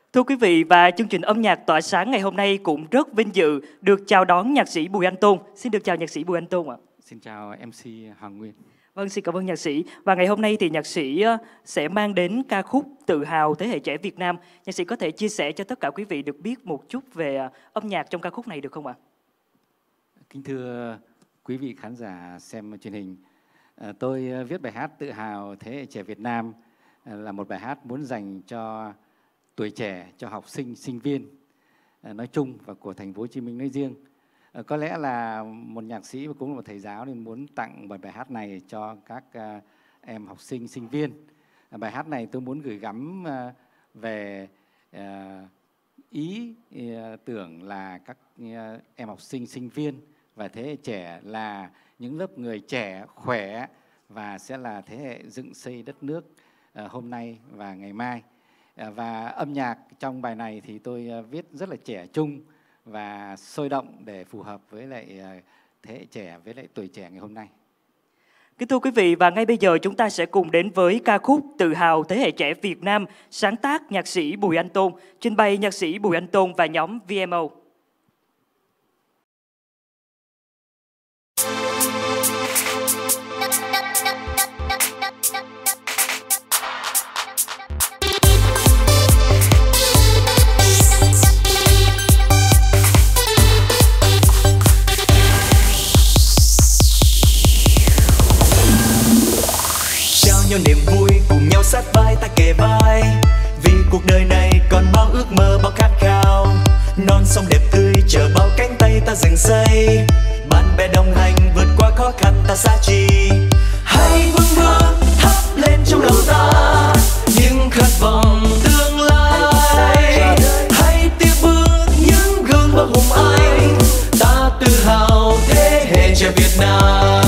Thưa quý vị, và chương trình âm nhạc tỏa sáng ngày hôm nay cũng rất vinh dự được chào đón nhạc sĩ Bùi Anh Tôn. Xin được chào nhạc sĩ Bùi Anh Tôn ạ. Xin chào MC Hoàng Nguyên. Vâng, xin cảm ơn nhạc sĩ. Và ngày hôm nay thì nhạc sĩ sẽ mang đến ca khúc Tự hào thế hệ trẻ Việt Nam. Nhạc sĩ có thể chia sẻ cho tất cả quý vị được biết một chút về âm nhạc trong ca khúc này được không ạ? Kính thưa quý vị khán giả xem truyền hình, tôi viết bài hát Tự hào thế hệ trẻ Việt Nam là một bài hát muốn dành cho tuổi trẻ, cho học sinh, sinh viên nói chung và của thành phố Hồ Chí Minh nói riêng. Có lẽ là một nhạc sĩ và cũng là một thầy giáo nên muốn tặng bài hát này cho các em học sinh, sinh viên. Bài hát này tôi muốn gửi gắm về ý tưởng là các em học sinh, sinh viên và thế hệ trẻ là những lớp người trẻ, khỏe và sẽ là thế hệ dựng xây đất nước hôm nay và ngày mai. Và âm nhạc trong bài này thì tôi viết rất là trẻ trung và sôi động để phù hợp với lại thế hệ trẻ, với lại tuổi trẻ ngày hôm nay. Kính thưa quý vị, và ngay bây giờ chúng ta sẽ cùng đến với ca khúc Tự hào thế hệ trẻ Việt Nam, sáng tác nhạc sĩ Bùi Anh Tôn, trình bày nhạc sĩ Bùi Anh Tôn và nhóm VMO. Nhau niềm vui cùng nhau sát vai ta kề vai, vì cuộc đời này còn bao ước mơ, bao khát khao. Non sông đẹp tươi chờ bao cánh tay ta dựng xây, bạn bè đồng hành vượt qua khó khăn ta xa chi. Hãy vững bước thắp lên trong lòng ta những khát vọng tương lai, hãy tiếp bước những gương bao hùng anh, ta tự hào thế hệ trẻ Việt Nam.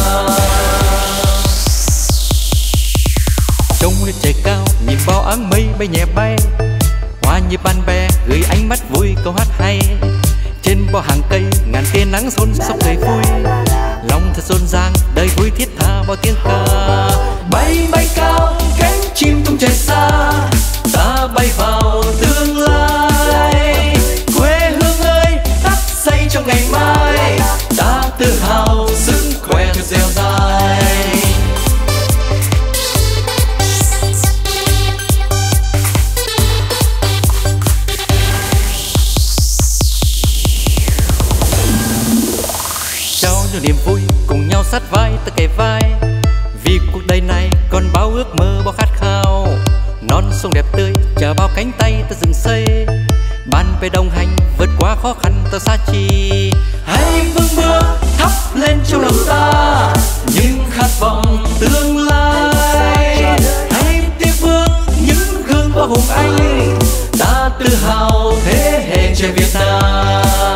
Trông lên trời cao nhìn bao áng mây bay nhẹ bay, hoa nhịp bạn bè gửi ánh mắt vui câu hát hay. Trên bao hàng cây ngàn tia nắng xôn xóc cười vui, lòng thật rộn ràng đời vui thiết tha bao tiếng ca. Bay bay cao cánh chim tung trời xa, ta bay vào tương lai. Quê hương ơi đắp xây trong ngày mai, ta tự hào sức khỏe thật dẻo dai. Niềm vui cùng nhau sát vai ta kề vai, vì cuộc đời này còn bao ước mơ, bao khát khao. Non sông đẹp tươi chờ bao cánh tay ta dựng xây, bạn bè đồng hành vượt qua khó khăn ta xa chi. Hãy vững bước thắp lên trong lòng ta những khát vọng tương lai, hãy tiếp bước những gương bao hùng anh, ta tự hào thế hệ trẻ Việt Nam.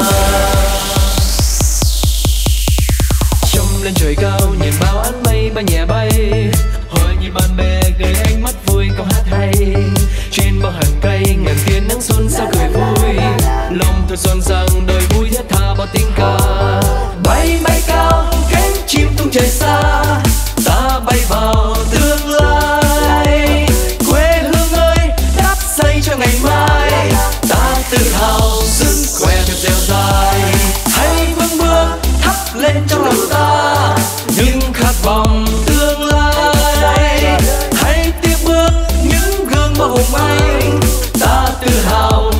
Lên trời cao nhìn bao áng mây bay nhẹ bay, hội nhịp bạn bè gửi ánh mắt vui câu hát hay. Trên bao hàng cây ngàn tia nắng xuân sao cười vui, lòng thật rộn ràng đời vui thiết tha bao tiếng ca. Bay bay cao cánh chim tung trời xa, ta bay vào tương lai. Quê hương ơi đắp xây cho ngày mai, ta tự hào sức khỏe thật dẻo dai. Hãy vững bước thắp lên trong lòng ta những khát vọng tương lai, hãy tiếp bước những gương bao hùng anh, ta tự hào